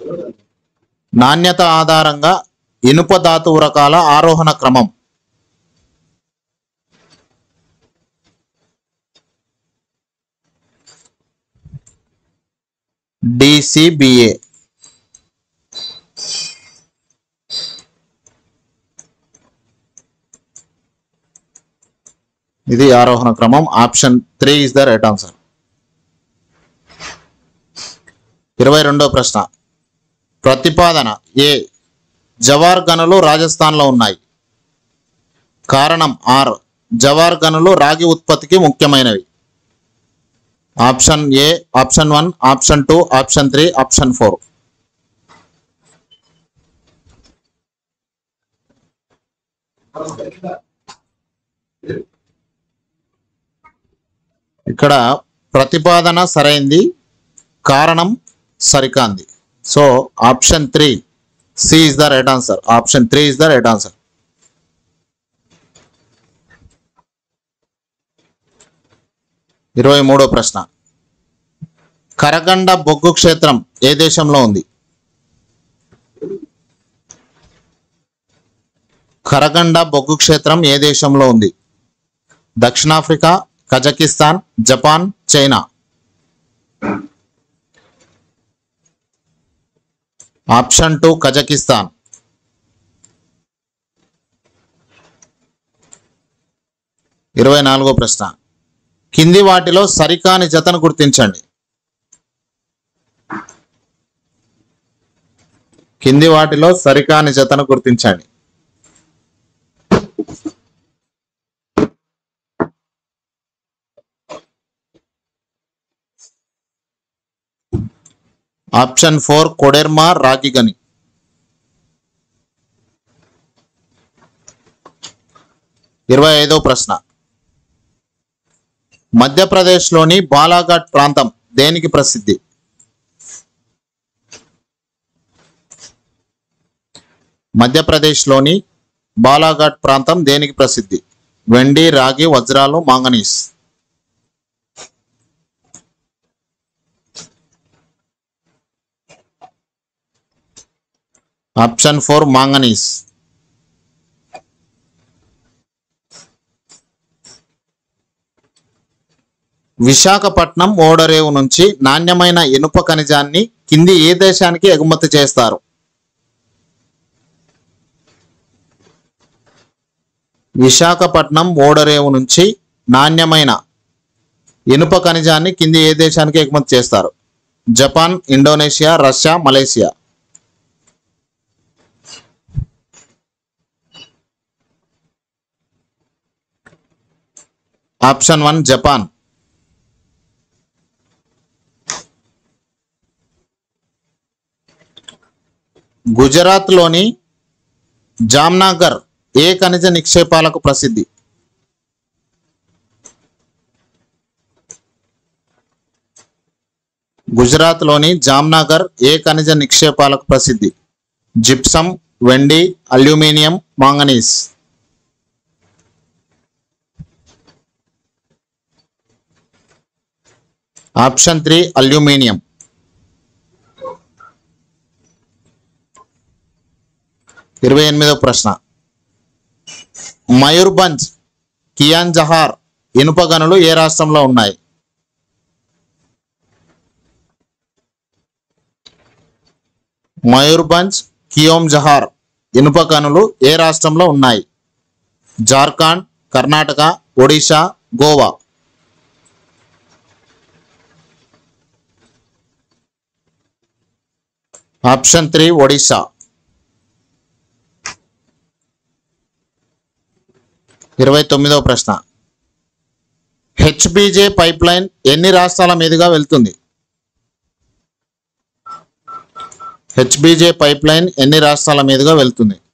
నాణ్యత ఆధారంగా ఇనుప ధాతువు రకాల ఆరోహణ క్రమం. DCBA. ఇది ఆరోహణ క్రమం. Option 3 is the right answer. 22వ ప్రశ్న. ప్రతిపాదన ఏ. జవార్ గనులు రాజస్థాన్లో ఉన్నాయి. కారణం ఆర్. జవార్ గనులు రాగి ఉత్పత్తికి ముఖ్యమైనవి. Option A, option 1, option 2, option 3, option 4. ఇక్కడ ప్రతిపాదన సరైంది, కారణం సరికాంది. So option 3 C is the right answer. Option 3 is the right answer. 23వ ప్రశ్న. కరగండ బొగ్గు క్షేత్రం ఏ దేశంలో ఉంది. కరగండ బొగ్గు క్షేత్రం ఏ దేశంలో ఉంది. దక్షిణాఫ్రికా, Kazakhstan, Japan, China. Option 2 Kazakhstan. 24వ ప్రశ్న. కింది వాటిలో సరికాని జతను గుర్తించండి. కింది వాటిలో సరికాని జతను గుర్తించండి. ఆప్షన్ 4 కొడెర్మా రాగిగని. 25వ ప్రశ్న. మధ్యప్రదేశ్లోని బాలాఘాట్ ప్రాంతం దేనికి ప్రసిద్ధి. మధ్యప్రదేశ్లోని బాలాఘాట్ ప్రాంతం దేనికి ప్రసిద్ధి. వెండి, రాగి, వజ్రాలు, మాంగనీస్. Option 4 manganese. విశాఖపట్నం ఓడరేవు నుంచి నాణ్యమైన ఇనుప ఖనిజాన్ని కింది ఏ దేశానికి ఎగుమతి చేస్తారు. విశాఖపట్నం ఓడరేవు నుంచి నాణ్యమైన ఇనుప ఖనిజాన్ని కింది ఏ దేశానికి ఎగుమతి చేస్తారు. Japan, Indonesia, Russia, Malaysia. Option 1 Japan. గుజరాత్లోని జామ్నగర్ ఏ ఖనిజ నిక్షేపాలకు ప్రసిద్ధి. గుజరాత్లోని జామ్నగర్ ఏ ఖనిజ నిక్షేపాలకు ప్రసిద్ధి. జిప్సం, వెండి, అల్యూమినియం, మాంగనీస్. Option 3 aluminium. 28వ ప్రశ్న. మయూర్భంజ్, కియాన్ జహార్ ఇనుప గనులు ఏ రాష్ట్రంలో ఉన్నాయి. మయూర్భంజ్, కియోమ్ జహార్ ఇనుప గనులు ఏ రాష్ట్రంలో ఉన్నాయి. జార్ఖండ్, కర్ణాటక, ఒడిశా, గోవా. ఆప్షన్ 3 ఒడిశా. 29వ ప్రశ్న. హెచ్బిజే పైప్ లైన్ ఎన్ని రాష్ట్రాల మీదుగా వెళ్తుంది. హెచ్బిజే పైప్ లైన్ ఎన్ని రాష్ట్రాల మీదుగా వెళ్తుంది.